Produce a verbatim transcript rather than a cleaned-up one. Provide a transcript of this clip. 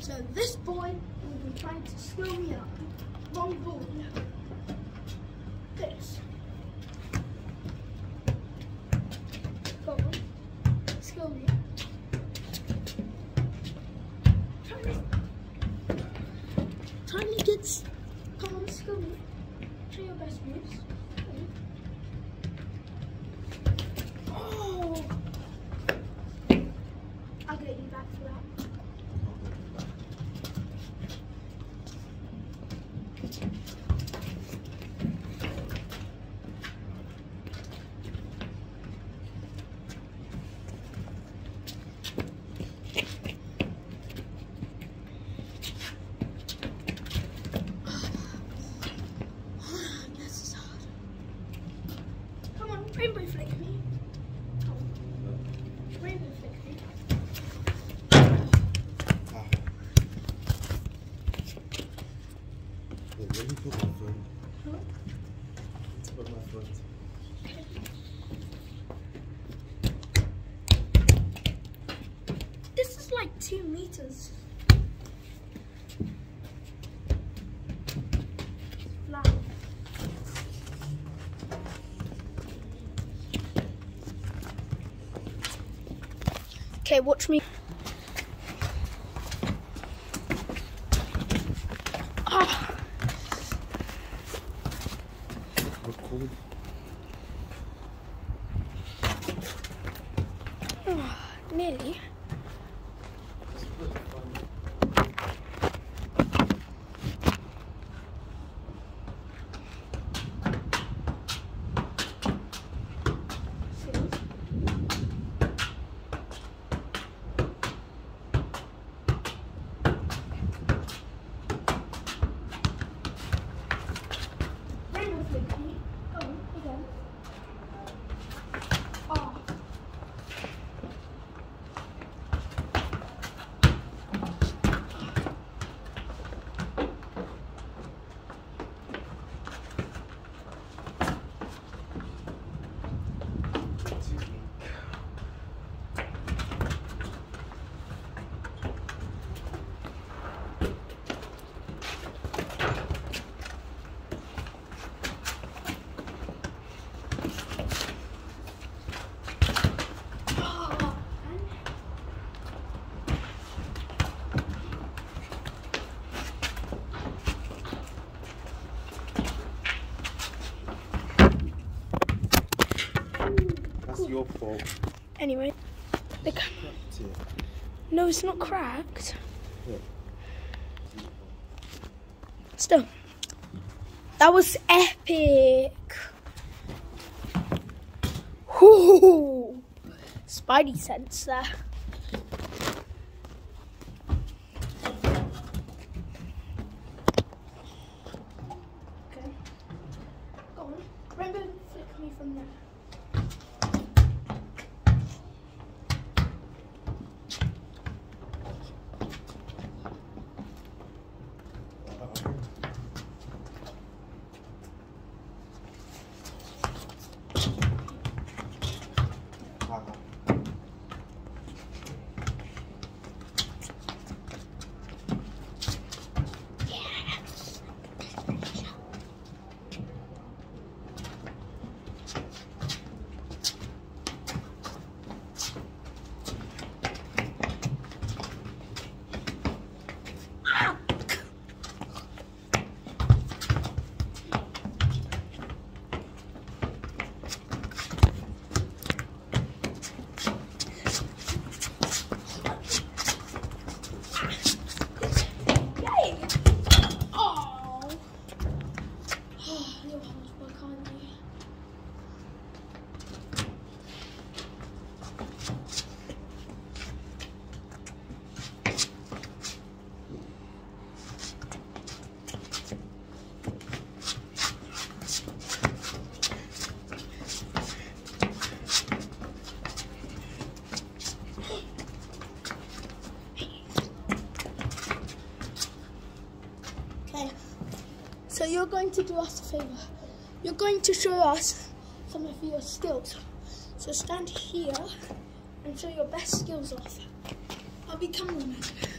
So this boy will be trying to slow me up. Wrong ball. This. Go on. Slow me up. Try to get. Come on, slow me. Show your best moves. Oh! I'll get you back for that. Rainbow flick me. Oh. Rainbow flick me. Ah. Yeah, let me put my phone. Huh? Let's put my phone. This is like two meters. Flat. Okay, watch me. Ah. Record. Oh, nearly. That's your fault. Anyway, the no, it's not cracked. Yeah. Still, that was epic. Whoo! Spidey sense there. Okay, go on. Rainbow, flick me from there. So you're going to do us a favour. You're going to show us some of your skills. So stand here and show your best skills off. I'll be cameraman.